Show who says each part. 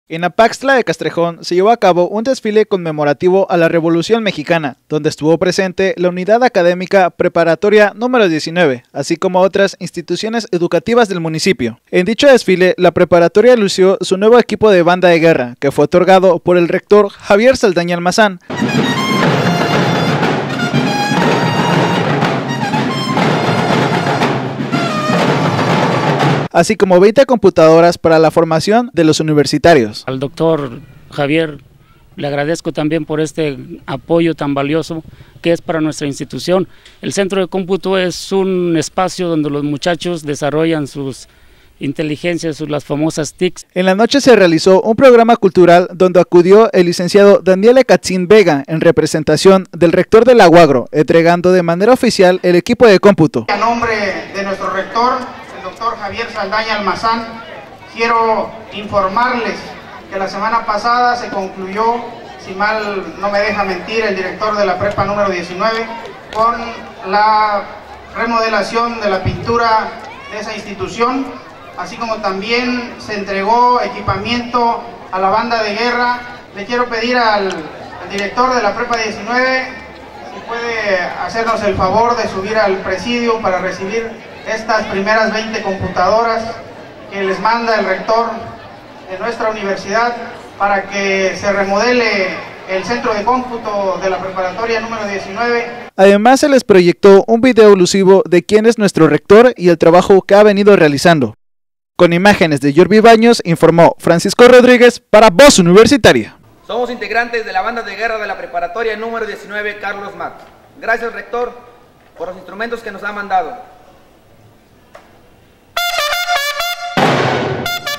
Speaker 1: En Apaxtla de Castrejón se llevó a cabo un desfile conmemorativo a la Revolución Mexicana, donde estuvo presente la Unidad Académica Preparatoria número 19, así como otras instituciones educativas del municipio. En dicho desfile, la preparatoria lució su nuevo equipo de banda de guerra, que fue otorgado por el rector Javier Saldaña Almazán. Así como 20 computadoras para la formación de los universitarios.
Speaker 2: Al doctor Javier le agradezco también por este apoyo tan valioso que es para nuestra institución. El Centro de Cómputo es un espacio donde los muchachos desarrollan sus inteligencias, las famosas TICs.
Speaker 1: En la noche se realizó un programa cultural donde acudió el licenciado Daniel Ecatzín Vega en representación del rector de la UAGRO, entregando de manera oficial el equipo de cómputo.
Speaker 3: A nombre de nuestro rector, doctor Javier Saldaña Almazán, quiero informarles que la semana pasada se concluyó, si mal no me deja mentir, el director de la prepa número 19, con la remodelación de la pintura de esa institución, así como también se entregó equipamiento a la banda de guerra. Le quiero pedir al director de la prepa 19 si puede hacernos el favor de subir al presidio para recibir estas primeras 20 computadoras que les manda el rector de nuestra universidad para que se remodele el centro de cómputo de la preparatoria número 19.
Speaker 1: Además se les proyectó un video alusivo de quién es nuestro rector y el trabajo que ha venido realizando. Con imágenes de Yorbi Baños, informó Francisco Rodríguez para Voz Universitaria.
Speaker 4: Somos integrantes de la banda de guerra de la preparatoria número 19 Carlos Matt. Gracias, rector, por los instrumentos que nos ha mandado.